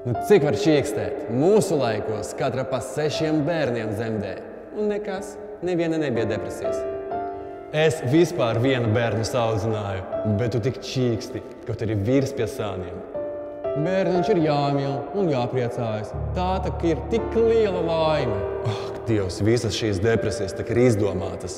Cik var čīkstēt? Mūsu laikos katra pa 6 bērniem dzemdē. Un nekas, neviena nebija depresijas. Es vispār vienu bērnu saudzināju, bet tu tik čīksti, kaut arī vīrs pie sāniem. Bērniņš ir jāmīl un jāpriecājas. Tā tak ir tik liela laime. Ak, Dievs, visas šīs depresijas tak ir izdomātas.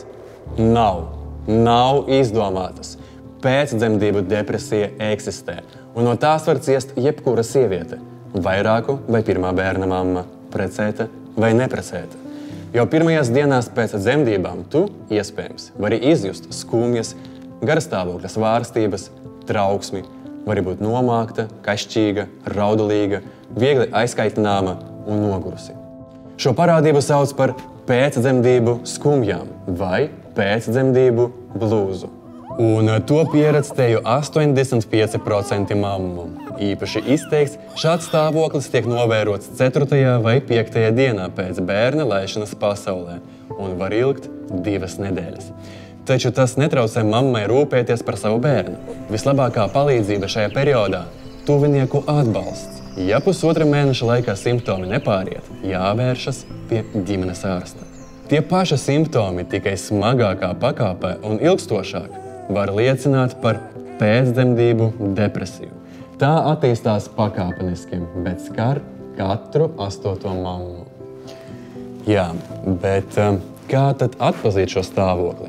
Nav izdomātas. Pēcdzemdību depresija eksistē, un no tās var ciest jebkura sieviete. Vairāku vai pirmā bērna mamma, precēta vai neprecēta. Jau pirmajās dienās pēc dzemdībām tu, iespējams, vari izjust skumjas, garstāvokļa svārstības, trauksmi, vari būt nomākta, kašķīga, raudulīga, viegli aizkaitināma un nogurusi. Šo parādību sauc par pēcdzemdību skumjām vai pēcdzemdību blūzu. Un to pieredz teju 85% mammu. Īpaši izteikts, šāds stāvoklis tiek novērots 4. vai 5. dienā pēc bērna laišanas pasaulē un var ilgt 2 nedēļas. Taču tas netraucē mammai rūpēties par savu bērnu. Vislabākā palīdzība šajā periodā – tuvinieku atbalsts. Ja pusotra mēneša laikā simptomi nepāriet, jāvēršas pie ģimenes ārsta. Tie paši simptomi tikai smagākā pakāpē un ilgstošāk var liecināt par pēcdzemdību depresiju. Tā attīstās pakāpeniski, bet skar katru 8. mammu. Jā, bet kā tad atpazīt šo stāvokli?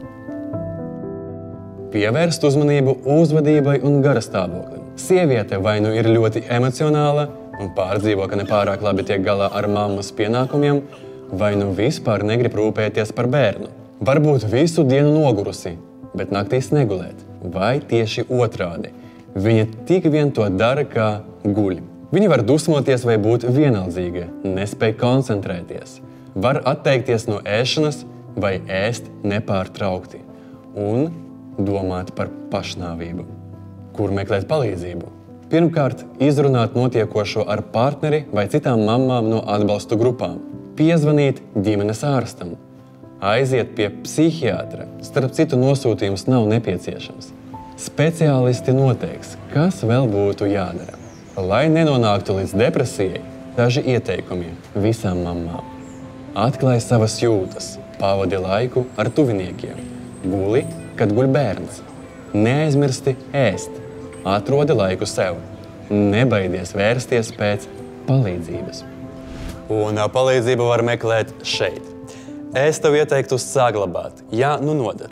Pievērst uzmanību uzvedībai un garastāvoklim. Sieviete vai nu ir ļoti emocionāla un pārdzīvo, ka nepārāk labi tiek galā ar mammas pienākumiem, vai nu vispār negrib rūpēties par bērnu. Varbūt visu dienu nogurusi, bet naktīs negulēt, vai tieši otrādi. Viņa tik vien to dara, kā guļ. Viņa var dusmoties vai būt vienaldzīga, nespēj koncentrēties. Var atteikties no ēšanas vai ēst nepārtraukti. Un domāt par pašnāvību. Kur meklēt palīdzību? Pirmkārt, izrunāt notiekošo ar partneri vai citām mammām no atbalstu grupām. Piezvanīt ģimenes ārstam. Aiziet pie psihiatra. Starp citu, nosūtījums nav nepieciešams. Speciālisti noteiks, kas vēl būtu jādara. Lai nenonāktu līdz depresijai, daži ieteikumi visām mammām. Atklāj savas jūtas, pavadi laiku ar tuviniekiem. Guli, kad guļ bērns. Neaizmirsti ēst. Atrodi laiku sev. Nebaidies vērsties pēc palīdzības. Un palīdzību var meklēt šeit. Es tev ieteiktu saglabāt, ja nu nodar.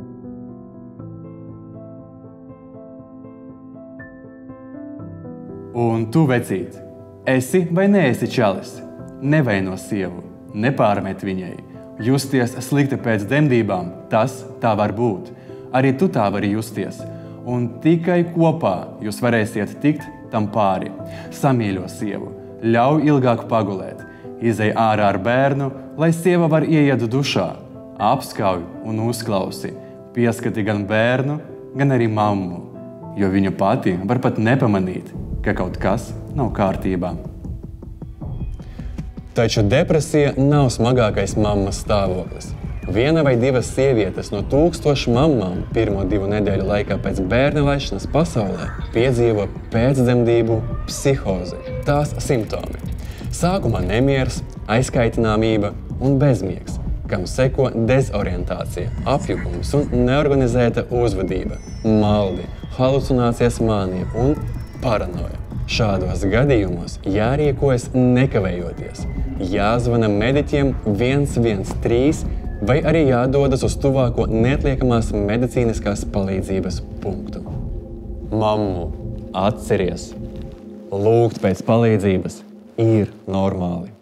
Un tu, vecīt, esi vai neesi čalis? Nevaino sievu, nepārmet viņai. Justies slikti pēc dzemdībām, tas tā var būt. Arī tu tā vari justies. Un tikai kopā jūs varēsiet tikt tam pāri. Samīļo sievu, ļauj ilgāk pagulēt. Izej ārā ar bērnu, lai sieva var ieiet dušā. Apskauj un uzklausi. Pieskati gan bērnu, gan arī mammu. Jo viņa pati var pat nepamanīt, ka kaut kas nav kārtībā. Taču depresija nav smagākais mammas stāvoklis. 1 vai 2 sievietes no 1000 mammām 1-2 nedēļu laikā pēc bērna laišanas pasaulē piedzīvo pēcdzemdību psihozi. Tās simptomi. Sākumā nemieris, aizkaitināmība un bezmiegs, kam seko dezorientācija, apjukums un neorganizēta uzvedība, maldi, halucinācijas mānija un paranoja. Šādos gadījumos jārīkojas nekavējoties. Jāzvana mediķiem 113 vai arī jādodas uz tuvāko neatliekamās medicīniskās palīdzības punktu. Mammu, atceries! Lūgt pēc palīdzības ir normāli.